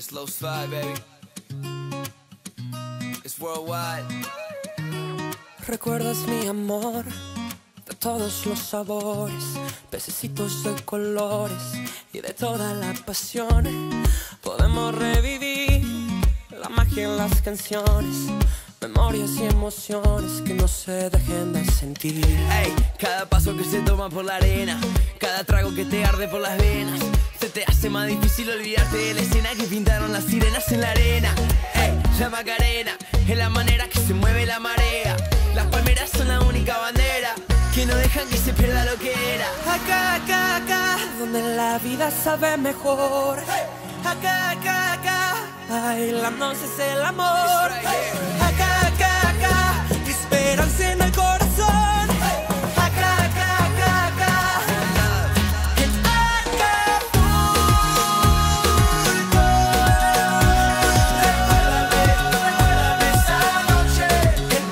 Slow slide, baby. It's worldwide. Recuerdas mi amor de todos los sabores, pececitos de colores y de toda la pasión. Podemos revivir la magia en las canciones, memorias y emociones que no se dejen de sentir. Ey, cada paso que se toma por la arena, cada trago que te arde por las venas, se te hace más difícil olvidarte de la escena que pintaron las sirenas en la arena. Ey, la Macarena es la manera que se mueve la marea. Las palmeras son la única bandera que no dejan que se pierda lo que era. Acá, acá, acá, donde la vida sabe mejor. Acá, acá, acá, bailándose es el amor. Acá, acá, acá, esperanza en el corazón. Acá, acá, acá, acá, en Acapulco. Recuérdame esa noche en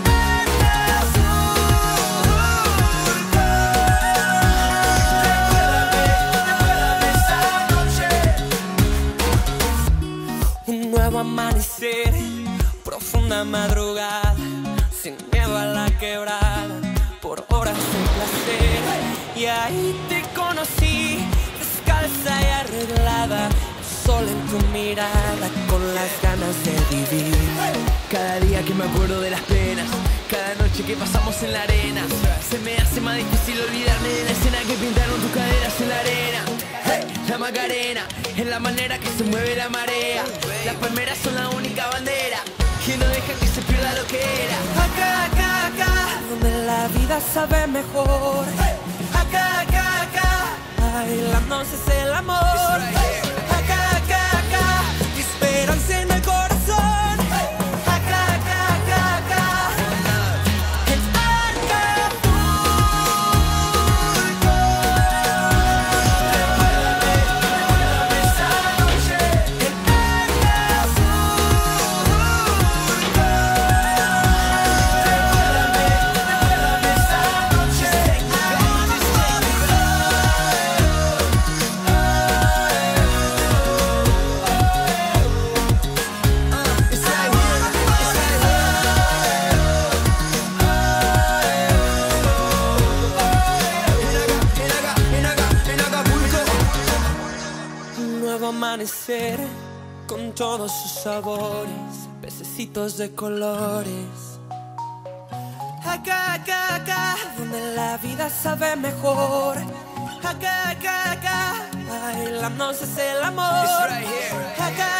Recuérdame esa noche. Un nuevo amanecer, profunda madrugada, sin miedo a la quebrada, por horas de placer. Y ahí te conocí, descalza y arreglada, sol en tu mirada, con las ganas de vivir. Cada día que me acuerdo de las penas, cada noche que pasamos en la arena, se me hace más difícil olvidarme de la escena que pintaron tus caderas en la arena. Hey, la Macarena es la manera que se mueve la marea. Las palmeras son la única bandera que no deja que se pierda lo que era. Acá, acá, acá, donde la vida sabe mejor. Acá, acá, acá, bailándose es el amor. Acá, acá, acá, esperanza en el corazón. Acá, acá, acá, acá, en Acapulco. Recuérdame esa noche en Recuérdame esa noche en Un nuevo amanecer con todos sus sabores, pececitos de colores. Acá, acá, acá, donde la vida sabe mejor. Acá, acá, acá, bailándose es el amor. Acá,